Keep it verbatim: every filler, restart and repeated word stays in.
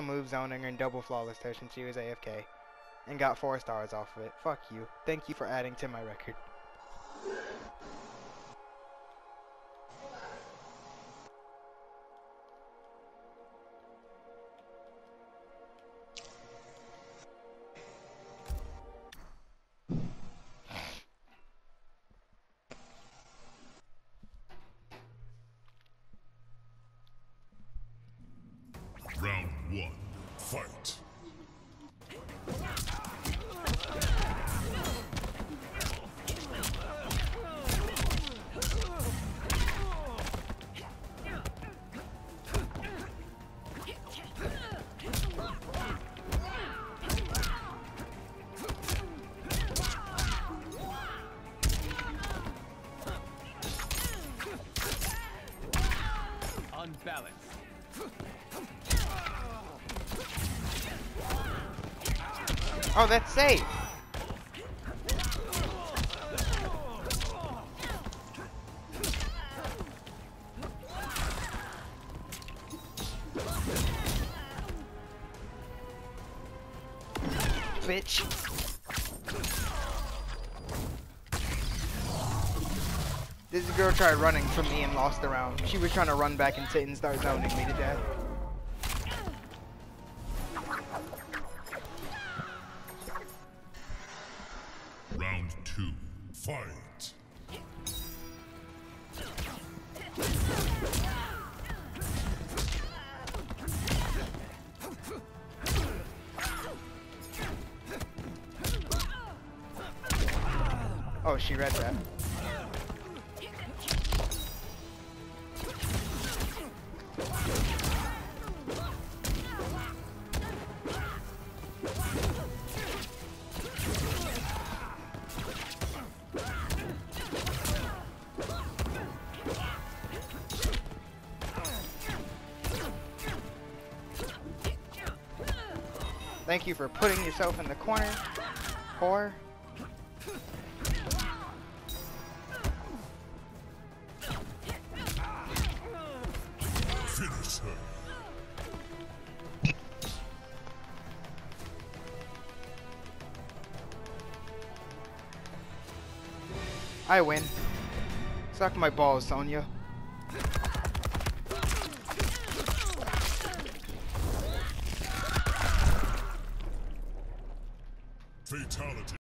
move zoning and double flawless touch since she was A F K. And got four stars off of it. Fuck you. Thank you for adding to my record. Round one, fight. Unbalanced. Oh, that's safe. Bitch. This girl tried running from me and lost the round. She was trying to run back and sit and start zoning me to death. Round two, fight. Oh, she read that. Thank you for putting yourself in the corner, whore. Finish her. I win. Suck my balls, Sonya.